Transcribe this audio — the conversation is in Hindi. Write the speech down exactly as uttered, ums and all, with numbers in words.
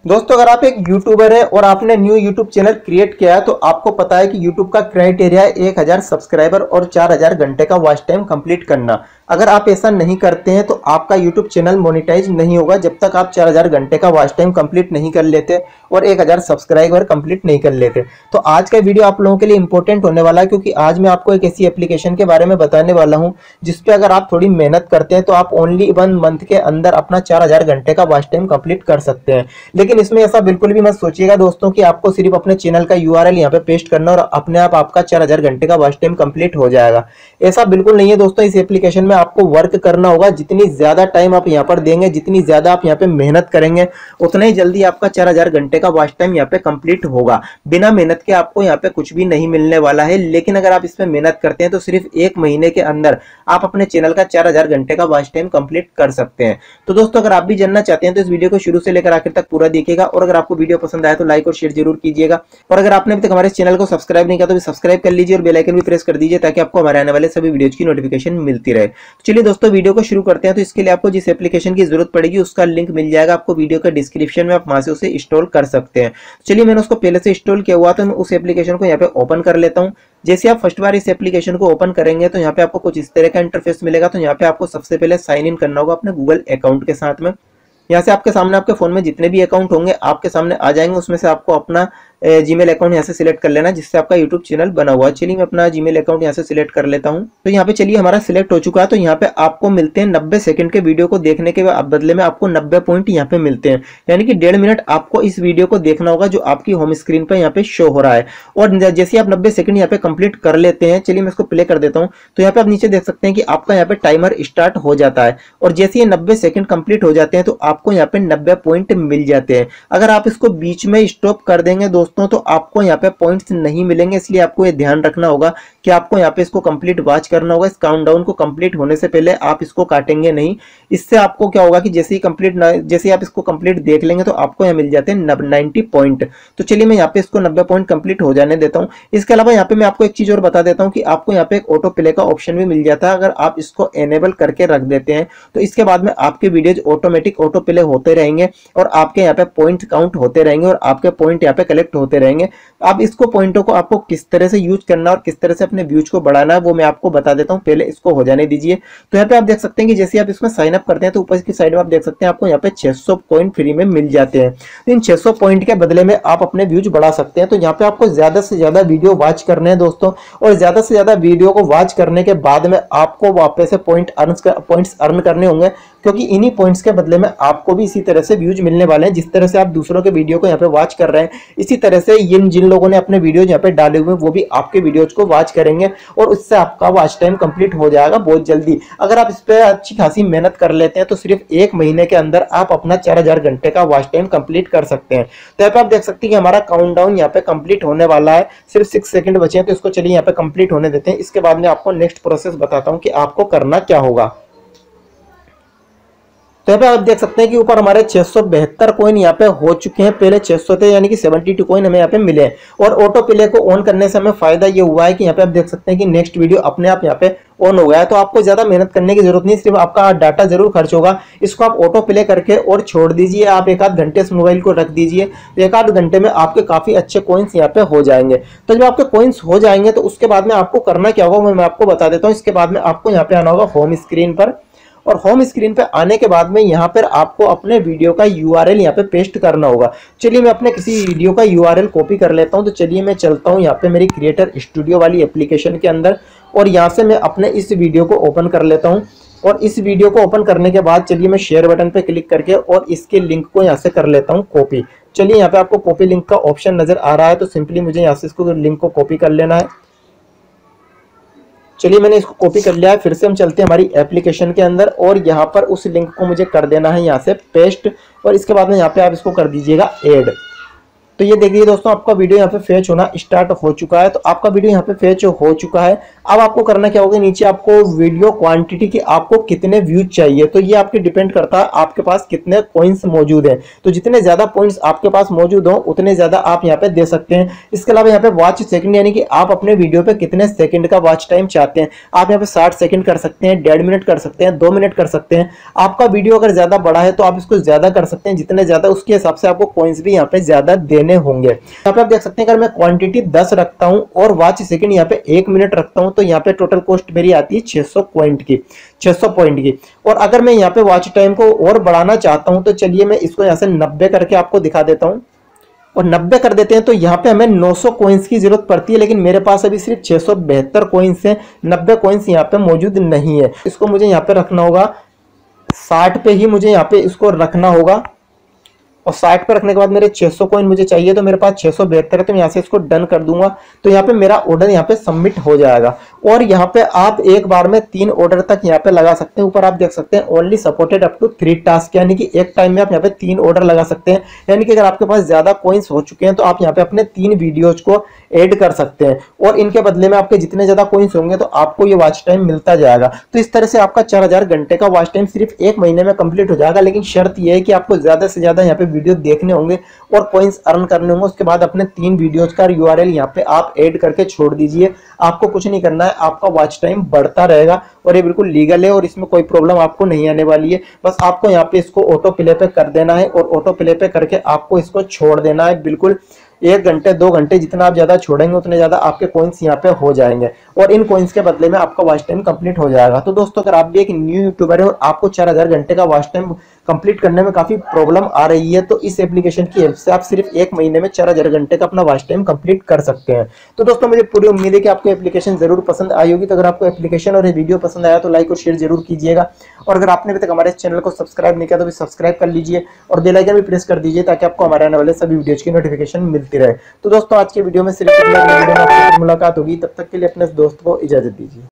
दोस्तों अगर आप एक यूट्यूबर है और आपने न्यू यूट्यूब चैनल क्रिएट किया है तो आपको पता है कि यूट्यूब का क्राइटेरिया है एक हज़ार सब्सक्राइबर और चार हज़ार घंटे का वॉच टाइम कंप्लीट करना। अगर आप ऐसा नहीं करते हैं तो आपका यूट्यूब चैनल मोनेटाइज नहीं होगा जब तक आप चार हज़ार घंटे का वॉच टाइम कंप्लीट नहीं कर लेते और एक हज़ार सब्सक्राइबर कंप्लीट नहीं कर लेते। तो आज का वीडियो आप लोगों के लिए इंपॉर्टेंट होने वाला है, क्योंकि आज मैं आपको एक ऐसी एप्लीकेशन के बारे में बताने वाला हूं जिसपे अगर आप थोड़ी मेहनत करते हैं तो आप ओनली वन मंथ के अंदर अपना चार हज़ार घंटे का वॉच टाइम कंप्लीट कर सकते हैं। लेकिन इसमें ऐसा बिल्कुल भी मत सोचिएगा दोस्तों कि आपको सिर्फ अपने चैनल का यूआरएल यहाँ पे पेस्ट करना और अपने आप आपका चार हज़ार घंटे का वॉच टाइम कंप्लीट हो जाएगा। ऐसा बिल्कुल नहीं है दोस्तों। इस एप्लीकेशन में आपको वर्क करना होगा। जितनी ज्यादा टाइम आप यहाँ पर देंगे, जितनी ज्यादा आप यहाँ पे मेहनत करेंगे, उतना ही जल्दी आपका चार हज़ार घंटे का वॉच टाइम यहाँ पे कंप्लीट होगा। बिना मेहनत के आपको यहाँ पे कुछ भी नहीं मिलने वाला है। लेकिन अगर आप इसमें मेहनत करते हैं तो सिर्फ एक महीने के अंदर आप अपने चैनल का चार हज़ार घंटे का वॉच टाइम कंप्लीट कर सकते हैं। तो दोस्तों अगर आप भी जानना चाहते हैं तो इस वीडियो को शुरू से लेकर आखिर तक पूरा देखिएगा, और अगर आपको वीडियो पसंद आए तो लाइक और शेयर जरूर कीजिएगा। और अगर आपने अभी तक हमारे चैनल को सब्सक्राइब नहीं किया तो भी सब्सक्राइब कर लीजिए और बेल आइकन भी प्रेस कर दीजिए ताकि आपको हमारे आने वाले सभी वीडियोज की नोटिफिकेशन मिलती रहे। चलिए दोस्तों वीडियो को शुरू करते हैं। तो इसके लिए आपको जिस एप्लीकेशन की जरूरत पड़ेगी उसका लिंक मिल जाएगा आपको वीडियो के डिस्क्रिप्शन में, आप वहां से उसे इंस्टॉल कर सकते हैं। चलिए मैंने उसको पहले से इंस्टॉल किया हुआ तो मैं उस एप्लीकेशन को यहाँ पे ओपन कर लेता हूँ। जैसे आप फर्स्ट बार इस एप्लीकेशन को ओपन करेंगे तो यहाँ पे आपको कुछ इस तरह का इंटरफेस मिलेगा। तो यहाँ पे आपको सबसे पहले साइन इन करना होगा अपने गूगल अकाउंट के साथ में। यहाँ से आपके सामने आपके फोन में जितने भी अकाउंट होंगे आपके सामने आ जाएंगे। उसमें से आपको अपना जीमेल अकाउंट यहाँ से सिलेक्ट कर लेना जिससे आपका यूट्यूब चैनल बना हुआ है। चलिए मैं अपना जीमेल अकाउंट यहाँ से सिलेक्ट कर लेता हूँ। तो यहाँ पे चलिए हमारा सिलेक्ट हो चुका है। तो यहाँ पे आपको मिलते हैं नब्बे सेकंड के वीडियो को देखने के बदले में आपको नब्बे पॉइंट यहाँ पे मिलते हैं, यानी कि डेढ़ मिनट आपको इस वीडियो को देखना होगा जो आपकी होम स्क्रीन पर यहाँ पे शो हो रहा है। और जैसे आप नब्बे सेकंड यहाँ पे कंप्लीट कर लेते हैं, चलिए मैं इसको प्ले कर देता हूँ। तो यहाँ पे आप नीचे देख सकते हैं कि आपका यहाँ पे टाइमर स्टार्ट हो जाता है और जैसे ये नब्बे सेकंड कंप्लीट हो जाते हैं तो आपको यहाँ पे नब्बे पॉइंट मिल जाते हैं। अगर आप इसको बीच में स्टॉप कर देंगे दोस्तों तो आपको यहाँ पे पॉइंट्स नहीं मिलेंगे। इसलिए आपको ये ध्यान रखना होगा कि आपको यहाँ पे इसको कंप्लीट वॉच करना होगा। इस काउंटडाउन को कंप्लीट होने से पहले आप इसको काटेंगे नहीं। इससे आपको क्या होगा कि जैसे ही कंप्लीट जैसे ही आप इसको कंप्लीट देख लेंगे तो आपको यहाँ मिल जाते हैं नब्बे पॉइंट। तो चलिए मैं यहाँ पे इसको नब्बे पॉइंट कंप्लीट हो जाने देता हूँ। इसके अलावा यहाँ पे मैं आपको एक चीज और बता देता हूँ कि आपको यहाँ पे एक ऑटो प्ले का ऑप्शन भी मिल जाता है। अगर आप इसको एनेबल करके रख देते हैं तो इसके बाद में आपके वीडियोज ऑटोमेटिक ऑटो प्ले होते रहेंगे और आपके यहाँ पे पॉइंट काउंट होते रहेंगे और आपके पॉइंट यहाँ पे कलेक्ट होते रहेंगे। अब इसको पॉइंटों को आपको किस तरह से यूज करना और किस तरह से अपने व्यूज को बढ़ाना है वो मैं आपको बता देता हूं। पहले इसको हो जाने दीजिए। तो यहाँ पे आप देख सकते हैं कि जैसे आप इसमें साइन अप करते हैं तो ऊपर की साइड में आप देख सकते हैं आपको यहाँ पे छह सौ पॉइंट फ्री में मिल जाते हैं। तो इन छह सौ पॉइंट के बदले में आप अपने व्यूज बढ़ा सकते हैं। तो यहाँ पे आपको ज्यादा से ज्यादा वीडियो वॉच करने हैं दोस्तों, और ज्यादा से ज्यादा वीडियो को वॉच करने के बाद में आपको वापस से पॉइंट अर्न पॉइंट्स अर्न करने होंगे, क्योंकि इन्हीं पॉइंट्स के बदले में आपको भी इसी तरह से व्यूज मिलने वाले हैं। जिस तरह से आप दूसरों के वीडियो को यहाँ पे वॉच कर रहे हैं, इसी तरह से जिन जिन लोगों ने अपने वीडियो यहाँ पे डाले हुए वो भी आपके वीडियोज को वॉच करेंगे और उससे आपका वॉच टाइम कंप्लीट हो जाएगा बहुत जल्दी। अगर आप इस पे अच्छी खासी मेहनत कर लेते हैं तो सिर्फ एक महीने के अंदर आप अपना चार हज़ार घंटे का वॉच टाइम कंप्लीट कर सकते हैं। तो यहाँ पे आप देख सकते हैं कि हमारा काउंटडाउन यहाँ पे कंप्लीट होने वाला है। सिर्फ सिक्स सेकंड बचे हैं, तो इसको चलिए यहाँ पे कंप्लीट होने देते हैं। इसके बाद में आपको नेक्स्ट प्रोसेस बताता हूँ कि आपको करना क्या होगा। तो यहाँ पे आप देख सकते हैं कि ऊपर हमारे छह सौ बहत्तर कॉइन यहाँ पे हो चुके हैं। पहले छह सौ थे, यानी कि बहत्तर कॉइन हमें यहाँ पे मिले। और ऑटो प्ले को ऑन करने से हमें फायदा ये हुआ है कि यहाँ पे आप देख सकते हैं कि नेक्स्ट वीडियो अपने आप यहाँ पे ऑन हो गया है। तो आपको ज्यादा मेहनत करने की जरूरत नहीं, सिर्फ आपका डाटा जरूर खर्च होगा। इसको आप ऑटो प्ले करके और छोड़ दीजिए। आप एक आध घंटे से मोबाइल को रख दीजिए, तो एक आध घंटे में आपके काफी अच्छे कॉइन्स यहाँ पे हो जाएंगे। तो जब आपके कॉइन्स हो जाएंगे तो उसके बाद में आपको करना क्या होगा मैं आपको बता देता हूँ। इसके बाद में आपको यहाँ पे आना होगा होम स्क्रीन पर, और होम स्क्रीन पे आने के बाद में यहाँ पर आपको अपने वीडियो का यूआरएल यहाँ पे पेस्ट करना होगा। चलिए मैं अपने किसी वीडियो का यूआरएल कॉपी कर लेता हूँ। तो चलिए मैं चलता हूँ यहाँ पे मेरी क्रिएटर स्टूडियो वाली एप्लीकेशन के अंदर, और यहाँ से मैं अपने इस वीडियो को ओपन कर लेता हूँ। और इस वीडियो को ओपन करने के बाद चलिए मैं शेयर बटन पे क्लिक करके और इसके लिंक को यहाँ से कर लेता हूँ कॉपी। चलिए यहाँ पे आपको कॉपी लिंक का ऑप्शन नजर आ रहा है, तो सिंपली मुझे यहाँ से इसको लिंक को कॉपी कर लेना है। चलिए मैंने इसको कॉपी कर लिया है। फिर से हम चलते हैं हमारी एप्लीकेशन के अंदर और यहाँ पर उस लिंक को मुझे कर देना है यहाँ से पेस्ट, और इसके बाद में यहाँ पे आप इसको कर दीजिएगा ऐड। तो ये देखिए दोस्तों आपका वीडियो यहाँ पे फेच होना स्टार्ट हो चुका है। तो आपका वीडियो यहाँ पे फेच हो चुका है। अब आपको करना क्या होगा, नीचे आपको वीडियो क्वांटिटी की आपको कितने व्यूज चाहिए, तो ये आपके डिपेंड करता है आपके पास कितने कॉइन्स मौजूद हैं। तो जितने ज्यादा पॉइंट्स आपके पास मौजूद हो उतने ज्यादा आप यहाँ पे दे सकते हैं। इसके अलावा यहाँ पे वॉच सेकंड, यानी कि आप अपने वीडियो पे कितने सेकंड का वॉच टाइम चाहते हैं। आप यहाँ पे साठ सेकंड कर सकते हैं, डेढ़ मिनट कर सकते हैं, दो मिनट कर सकते हैं। आपका वीडियो अगर ज्यादा बड़ा है तो आप इसको ज्यादा कर सकते हैं, जितने ज्यादा उसके हिसाब से आपको कॉइन्स भी यहाँ पे ज्यादा देने होंगे। यहाँ पे आप देख सकते हैं अगर मैं क्वांटिटी दस रखता हूँ और वॉच सेकंड यहाँ पे एक मिनट रखता हूँ तो यहाँ पे टोटल कॉस्ट मेरी आती है छह सौ पॉइंट की, छह सौ पॉइंट की। और अगर मैं यहाँ पे वॉच टाइम को और बढ़ाना चाहता हूँ तो चलिए मैं इसको यहाँ से नब्बे करके आपको दिखा देता हूँ, और नब्बे कर देते हैं तो यहाँ पे हमें नौ सौ कॉइन्स की जरूरत पड़ती है, लेकिन मेरे पास अभी सिर्फ छह सौ बहत्तर कॉइन्स हैं, नब्बे कॉइन्स यहाँ पे मौजूद नहीं है। इसको मुझे यहाँ पे रखना होगा साठ पे ही, मुझे यहाँ पे इसको रखना होगा, और साठ पे रखने के बाद मेरे छह सौ कॉइन मुझे चाहिए, तो मेरे पास छह सौ बहत्तर है, तो मैं यहाँ से इसको डन कर दूंगा। तो यहाँ पे मेरा ऑर्डर यहाँ पे सबमिट हो जाएगा। और यहाँ पे आप एक बार में तीन ऑर्डर तक यहाँ पे लगा सकते हैं। ऊपर आप देख सकते हैं only supported up to three task, यानी कि एक टाइम में आप यहाँ पे तीन ऑर्डर लगा सकते हैं। यानी कि अगर आपके पास ज्यादा कॉइन्स हो चुके हैं तो आप यहाँ पे अपने तीन वीडियोज को ऐड कर सकते हैं, और इनके बदले में आपके जितने ज्यादा कॉइन्स होंगे तो आपको ये वॉच टाइम मिलता जाएगा। तो इस तरह से आपका चार हजार घंटे का वॉच टाइम सिर्फ एक महीने में कंप्लीट हो जाएगा। लेकिन शर्त यह है कि आपको ज्यादा से ज्यादा यहाँ पे वीडियो देखने होंगे और कॉइन्स अर्न करने होंगे। उसके बाद अपने तीन वीडियोज का यूआरएल यहाँ पे आप ऐड करके छोड़ दीजिए। आपको कुछ नहीं करना है, आपका वॉच टाइम बढ़ता रहेगा और ये बिल्कुल लीगल है और इसमें कोई प्रॉब्लम आपको नहीं आने वाली है। बस आपको यहाँ पे इसको ऑटो प्ले पे कर देना है, और ऑटो प्ले पे करके आपको इसको छोड़ देना है। बिल्कुल एक घंटे दो घंटे जितना आप ज्यादा छोड़ेंगे उतने ज्यादा आपके कॉइन्स यहाँ पे हो जाएंगे, और इन कॉइन्स के बदले में आपका वॉच टाइम कंप्लीट हो जाएगा। तो दोस्तों अगर आप भी एक न्यू यूट्यूबर है और आपको चार हजार घंटे का वॉच टाइम कंप्लीट करने में काफी प्रॉब्लम आ रही है, तो इस एप्लीकेशन की हेल्प से आप सिर्फ एक महीने में चार हजार घंटे का अपना वॉच टाइम कंप्लीट कर सकते हैं। तो दोस्तों मुझे पूरी उम्मीद है कि आपको एप्लीकेशन जरूर पसंद आई होगी। तो अगर आपको एप्लीकेशन और ये वीडियो पसंद आया तो लाइक और शेयर जरूर कीजिएगा, और अगर आपने अभी तक हमारे चैनल को सब्सक्राइब नहीं किया तो भी सब्सक्राइब कर लीजिए और बेल आइकन भी प्रेस कर दीजिए ताकि आपको हमारे आने वाले सभी वीडियोज की नोटिफिकेशन मिलती रहे। तो दोस्तों आज के वीडियो में सिर्फ वीडियो में आपसे मुलाकात होगी, तब तक के लिए अपने दोस्त को इजाजत दीजिए।